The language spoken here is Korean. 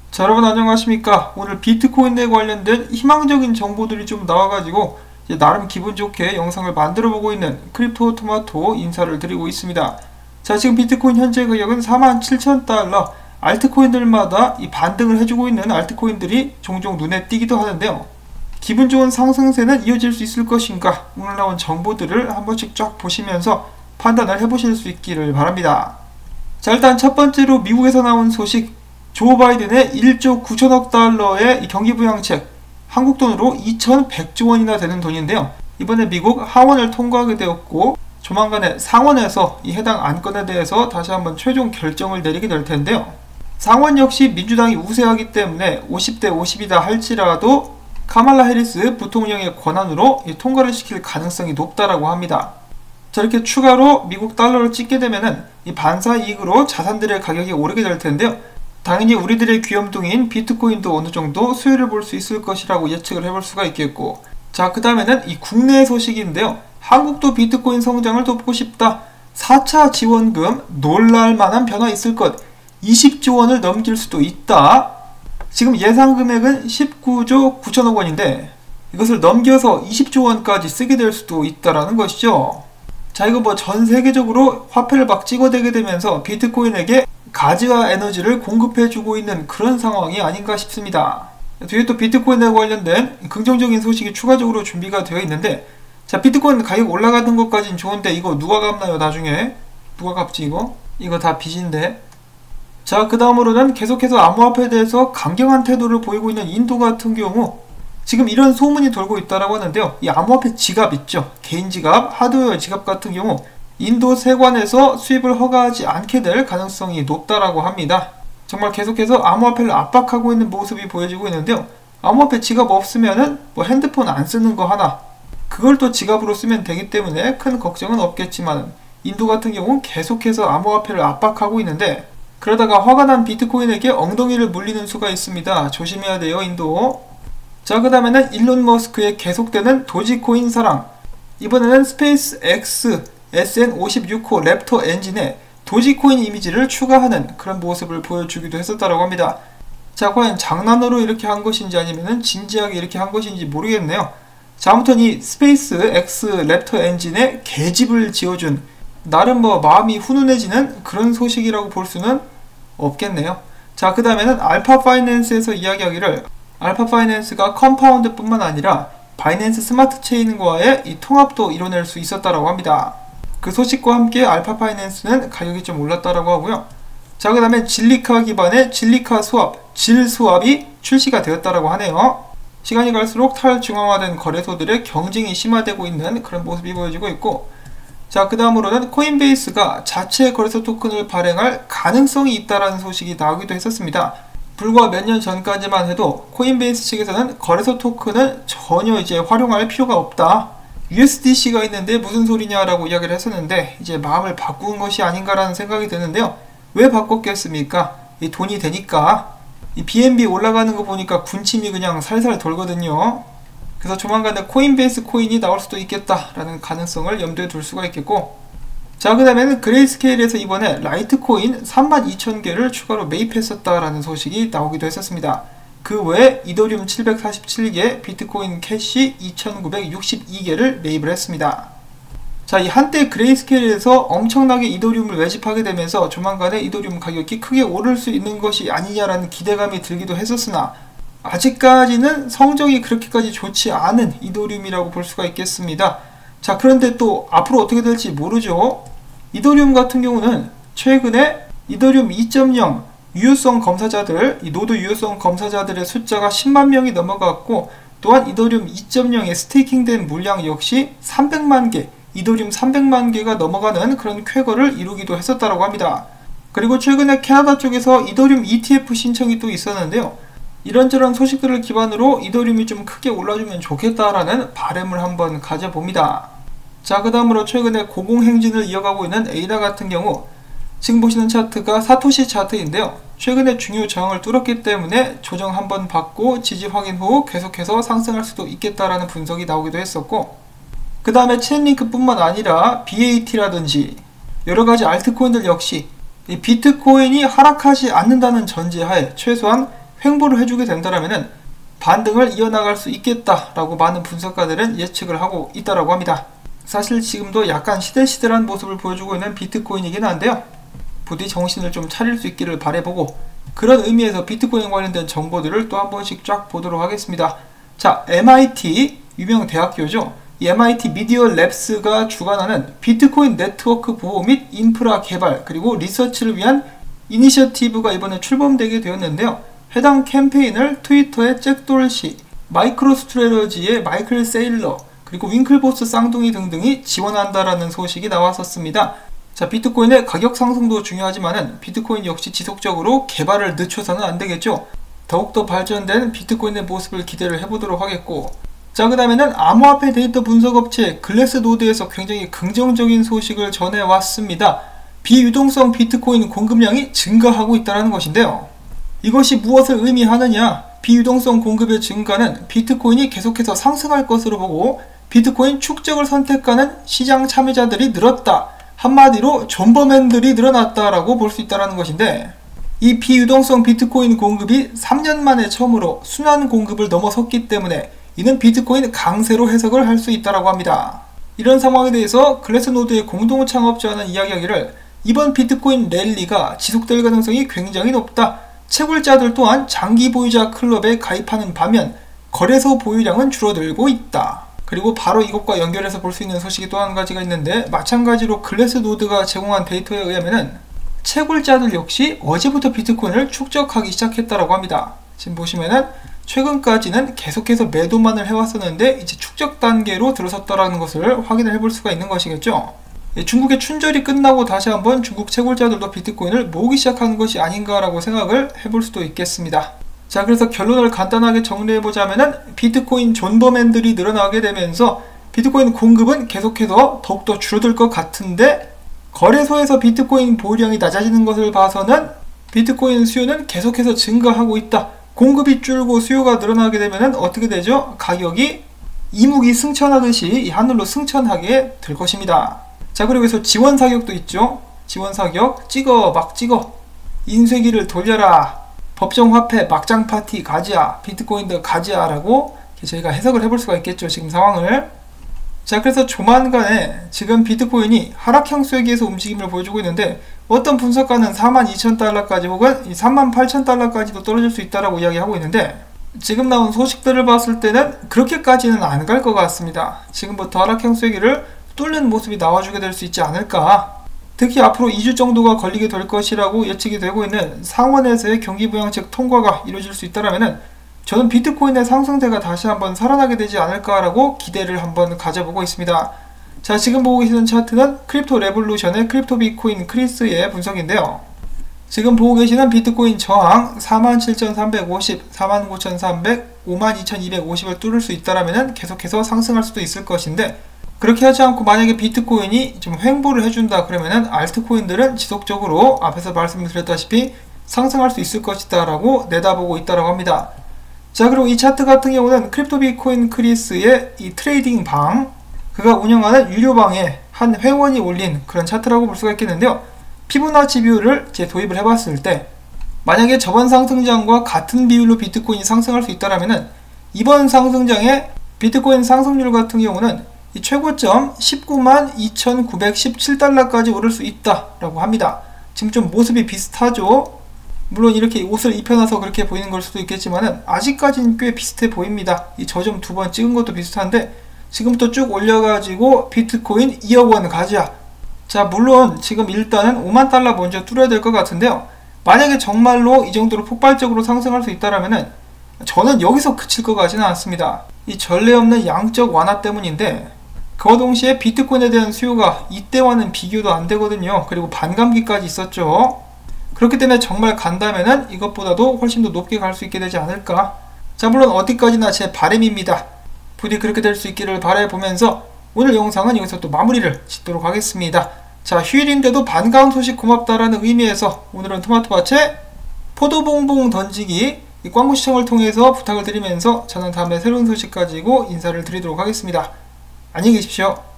자, 여러분 안녕하십니까. 오늘 비트코인에 관련된 희망적인 정보들이 좀 나와가지고 이제 나름 기분 좋게 영상을 만들어 보고 있는 크립토토마토 인사를 드리고 있습니다. 자, 지금 비트코인 현재 가격은 47,000달러. 알트코인들마다 이 반등을 해주고 있는 알트코인들이 종종 눈에 띄기도 하는데요. 기분 좋은 상승세는 이어질 수 있을 것인가, 오늘 나온 정보들을 한 번씩 쫙 보시면서 판단을 해보실 수 있기를 바랍니다. 자, 일단 첫 번째로 미국에서 나온 소식, 조 바이든의 1조 9천억 달러의 경기부양책, 한국 돈으로 2,100조 원이나 되는 돈인데요. 이번에 미국 하원을 통과하게 되었고 조만간에 상원에서 이 해당 안건에 대해서 다시 한번 최종 결정을 내리게 될 텐데요. 상원 역시 민주당이 우세하기 때문에 50대 50이다 할지라도 카말라 해리스 부통령의 권한으로 통과를 시킬 가능성이 높다라고 합니다. 자, 이렇게 추가로 미국 달러를 찍게 되면은 이 반사 이익으로 자산들의 가격이 오르게 될 텐데요. 당연히 우리들의 귀염둥이인 비트코인도 어느 정도 수혜를 볼 수 있을 것이라고 예측을 해볼 수가 있겠고, 자, 그 다음에는 이 국내 소식인데요. 한국도 비트코인 성장을 돕고 싶다. 4차 지원금 놀랄만한 변화 있을 것. 20조 원을 넘길 수도 있다. 지금 예상 금액은 19조 9천억 원인데 이것을 넘겨서 20조 원까지 쓰게 될 수도 있다라는 것이죠. 자, 이거 뭐 전 세계적으로 화폐를 막 찍어대게 되면서 비트코인에게 가지와 에너지를 공급해주고 있는 그런 상황이 아닌가 싶습니다. 뒤에 또 비트코인에 관련된 긍정적인 소식이 추가적으로 준비가 되어 있는데, 자, 비트코인 가격 올라가는 것까진 좋은데 이거 누가 갚나요? 나중에 누가 갚지? 이거 다 빚인데. 자, 그 다음으로는 계속해서 암호화폐에 대해서 강경한 태도를 보이고 있는 인도 같은 경우 지금 이런 소문이 돌고 있다라고 하는데요. 이 암호화폐 지갑 있죠, 개인 지갑, 하드웨어 지갑 같은 경우 인도 세관에서 수입을 허가하지 않게 될 가능성이 높다라고 합니다. 정말 계속해서 암호화폐를 압박하고 있는 모습이 보여지고 있는데요. 암호화폐 지갑 없으면은 뭐 핸드폰 안 쓰는 거 하나, 그걸 또 지갑으로 쓰면 되기 때문에 큰 걱정은 없겠지만 인도 같은 경우는 계속해서 암호화폐를 압박하고 있는데, 그러다가 화가 난 비트코인에게 엉덩이를 물리는 수가 있습니다. 조심해야 돼요, 인도. 자, 그 다음에는 일론 머스크의 계속되는 도지코인 사랑. 이번에는 스페이스 X SN56호 랩터 엔진에 도지코인 이미지를 추가하는 그런 모습을 보여주기도 했었다고 합니다. 자, 과연 장난으로 이렇게 한 것인지 아니면 진지하게 이렇게 한 것인지 모르겠네요. 자, 아무튼 이 스페이스 X 랩터 엔진에 계집을 지어준, 나름 뭐 마음이 훈훈해지는 그런 소식이라고 볼 수는 없겠네요. 자, 그 다음에는 알파 파이낸스에서 이야기하기를 알파 파이낸스가 컴파운드 뿐만 아니라 바이낸스 스마트 체인과의 이 통합도 이뤄낼 수 있었다라고 합니다. 그 소식과 함께 알파 파이낸스는 가격이 좀 올랐다라고 하고요. 자, 그 다음에 진리카 기반의 진리카 수합, 질 수합이 출시가 되었다라고 하네요. 시간이 갈수록 탈중앙화된 거래소들의 경쟁이 심화되고 있는 그런 모습이 보여지고 있고, 자, 그 다음으로는 코인베이스가 자체 거래소 토큰을 발행할 가능성이 있다라는 소식이 나오기도 했었습니다. 불과 몇 년 전까지만 해도 코인베이스 측에서는 거래소 토큰을 전혀 이제 활용할 필요가 없다, USDC가 있는데 무슨 소리냐라고 이야기를 했었는데 이제 마음을 바꾼 것이 아닌가라는 생각이 드는데요. 왜 바꿨겠습니까? 이 돈이 되니까. 이 BNB 올라가는 거 보니까 군침이 그냥 살살 돌거든요. 그래서 조만간에 코인베이스 코인이 나올 수도 있겠다라는 가능성을 염두에 둘 수가 있겠고, 자, 그 다음에는 그레이스케일에서 이번에 라이트코인 32,000개를 추가로 매입했었다라는 소식이 나오기도 했었습니다. 그 외에 이더리움 747개, 비트코인 캐시 2,962개를 매입을 했습니다. 자, 이 한때 그레이스케일에서 엄청나게 이더리움을 매집하게 되면서 조만간에 이더리움 가격이 크게 오를 수 있는 것이 아니냐라는 기대감이 들기도 했었으나 아직까지는 성적이 그렇게까지 좋지 않은 이더리움이라고 볼 수가 있겠습니다. 자, 그런데 또 앞으로 어떻게 될지 모르죠. 이더리움 같은 경우는 최근에 이더리움 2.0 유효성 검사자들, 이 노드 유효성 검사자들의 숫자가 10만 명이 넘어갔고, 또한 이더리움 2.0의 스테이킹된 물량 역시 300만 개, 이더리움 300만 개가 넘어가는 그런 쾌거를 이루기도 했었다고 합니다. 그리고 최근에 캐나다 쪽에서 이더리움 ETF 신청이 또 있었는데요. 이런저런 소식들을 기반으로 이더리움이 좀 크게 올라주면 좋겠다라는 바람을 한번 가져봅니다. 자, 그 다음으로 최근에 고공행진을 이어가고 있는 에이다 같은 경우, 지금 보시는 차트가 사토시 차트인데요. 최근에 중요 저항을 뚫었기 때문에 조정 한번 받고 지지 확인 후 계속해서 상승할 수도 있겠다라는 분석이 나오기도 했었고, 그 다음에 체인링크 뿐만 아니라 BAT라든지 여러가지 알트코인들 역시 이 비트코인이 하락하지 않는다는 전제하에 최소한 횡보를 해주게 된다면은 반등을 이어나갈 수 있겠다라고 많은 분석가들은 예측을 하고 있다라고 합니다. 사실 지금도 약간 시들시들한 모습을 보여주고 있는 비트코인이긴 한데요. 부디 정신을 좀 차릴 수 있기를 바라보고, 그런 의미에서 비트코인 관련된 정보들을 또 한 번씩 쫙 보도록 하겠습니다. 자, MIT 유명 대학교죠. 이 MIT 미디어 랩스가 주관하는 비트코인 네트워크 보호 및 인프라 개발 그리고 리서치를 위한 이니셔티브가 이번에 출범되게 되었는데요. 해당 캠페인을 트위터의 잭 돌시, 마이크로스트레러지의 마이클 세일러, 그리고 윙클보스 쌍둥이 등등이 지원한다라는 소식이 나왔었습니다. 자, 비트코인의 가격 상승도 중요하지만은 비트코인 역시 지속적으로 개발을 늦춰서는 안 되겠죠. 더욱더 발전된 비트코인의 모습을 기대를 해보도록 하겠고, 자, 그 다음에는 암호화폐 데이터 분석업체 글래스노드에서 굉장히 긍정적인 소식을 전해왔습니다. 비유동성 비트코인 공급량이 증가하고 있다는 것인데요. 이것이 무엇을 의미하느냐? 비유동성 공급의 증가는 비트코인이 계속해서 상승할 것으로 보고 비트코인 축적을 선택하는 시장 참여자들이 늘었다. 한마디로 존버맨들이 늘어났다라고 볼 수 있다는 것인데, 이 비유동성 비트코인 공급이 3년 만에 처음으로 순환 공급을 넘어섰기 때문에 이는 비트코인 강세로 해석을 할 수 있다고 합니다. 이런 상황에 대해서 글래스노드의 공동 창업자는 이야기하기를, 이번 비트코인 랠리가 지속될 가능성이 굉장히 높다. 채굴자들 또한 장기 보유자 클럽에 가입하는 반면 거래소 보유량은 줄어들고 있다. 그리고 바로 이것과 연결해서 볼 수 있는 소식이 또 한 가지가 있는데, 마찬가지로 글래스노드가 제공한 데이터에 의하면은 채굴자들 역시 어제부터 비트코인을 축적하기 시작했다고 합니다. 지금 보시면은 최근까지는 계속해서 매도만을 해왔었는데 이제 축적 단계로 들어섰다라는 것을 확인을 해볼 수가 있는 것이겠죠. 중국의 춘절이 끝나고 다시 한번 중국 채굴자들도 비트코인을 모으기 시작하는 것이 아닌가라고 생각을 해볼 수도 있겠습니다. 자, 그래서 결론을 간단하게 정리해보자면은 비트코인 존버맨들이 늘어나게 되면서 비트코인 공급은 계속해서 더욱더 줄어들 것 같은데, 거래소에서 비트코인 보유량이 낮아지는 것을 봐서는 비트코인 수요는 계속해서 증가하고 있다. 공급이 줄고 수요가 늘어나게 되면 어떻게 되죠? 가격이 이묵이 승천하듯이 하늘로 승천하게 될 것입니다. 자, 그리고 여기서 지원 사격도 있죠. 지원 사격, 찍어, 막 찍어. 인쇄기를 돌려라. 법정 화폐 막장 파티 가지야. 비트코인도 가지야라고 저희가 해석을 해볼 수가 있겠죠. 지금 상황을. 자, 그래서 조만간에 지금 비트코인이 하락형 쐐기에서 움직임을 보여주고 있는데, 어떤 분석가는 42,000달러까지 혹은 38,000달러까지도 떨어질 수 있다라고 이야기하고 있는데, 지금 나온 소식들을 봤을 때는 그렇게까지는 안 갈 것 같습니다. 지금부터 하락형 쐐기를 뚫는 모습이 나와주게 될 수 있지 않을까. 특히 앞으로 2주 정도가 걸리게 될 것이라고 예측이 되고 있는 상원에서의 경기부양책 통과가 이루어질 수 있다면은 저는 비트코인의 상승세가 다시 한번 살아나게 되지 않을까라고 기대를 한번 가져보고 있습니다. 자, 지금 보고 계시는 차트는 크립토 레볼루션의 크립토 비트코인 크리스의 분석인데요. 지금 보고 계시는 비트코인 저항 47,350, 49,300, 52,250을 뚫을 수 있다면 계속해서 상승할 수도 있을 것인데, 그렇게 하지 않고 만약에 비트코인이 좀 횡보를 해준다 그러면은 알트코인들은 지속적으로 앞에서 말씀드렸다시피 상승할 수 있을 것이다 라고 내다보고 있다고 합니다. 자, 그리고 이 차트 같은 경우는 크립토 비트코인 크리스의 이 트레이딩 방, 그가 운영하는 유료방에 한 회원이 올린 그런 차트라고 볼 수가 있겠는데요. 피보나치 비율을 도입을 해봤을 때 만약에 저번 상승장과 같은 비율로 비트코인이 상승할 수 있다면 이번 상승장의 비트코인 상승률 같은 경우는 이 최고점 192,917달러까지 오를 수 있다라고 합니다. 지금 좀 모습이 비슷하죠. 물론 이렇게 옷을 입혀놔서 그렇게 보이는 걸 수도 있겠지만 아직까지는 꽤 비슷해 보입니다. 이 저점 2번 찍은 것도 비슷한데 지금부터 쭉 올려가지고 비트코인 2억 원 가자. 자, 물론 지금 일단은 5만 달러 먼저 뚫어야 될 것 같은데요. 만약에 정말로 이 정도로 폭발적으로 상승할 수 있다면은 저는 여기서 그칠 것 같지는 않습니다. 이 전례 없는 양적 완화 때문인데, 그와 동시에 비트코인에 대한 수요가 이때와는 비교도 안 되거든요. 그리고 반감기까지 있었죠. 그렇기 때문에 정말 간다면은 이것보다도 훨씬 더 높게 갈 수 있게 되지 않을까. 자, 물론 어디까지나 제 바람입니다. 부디 그렇게 될 수 있기를 바라보면서 오늘 영상은 여기서 또 마무리를 짓도록 하겠습니다. 자, 휴일인데도 반가운 소식 고맙다라는 의미에서 오늘은 토마토밭에 포도봉봉 던지기 이 광고 시청을 통해서 부탁을 드리면서 저는 다음에 새로운 소식 가지고 인사를 드리도록 하겠습니다. 안녕히 계십시오.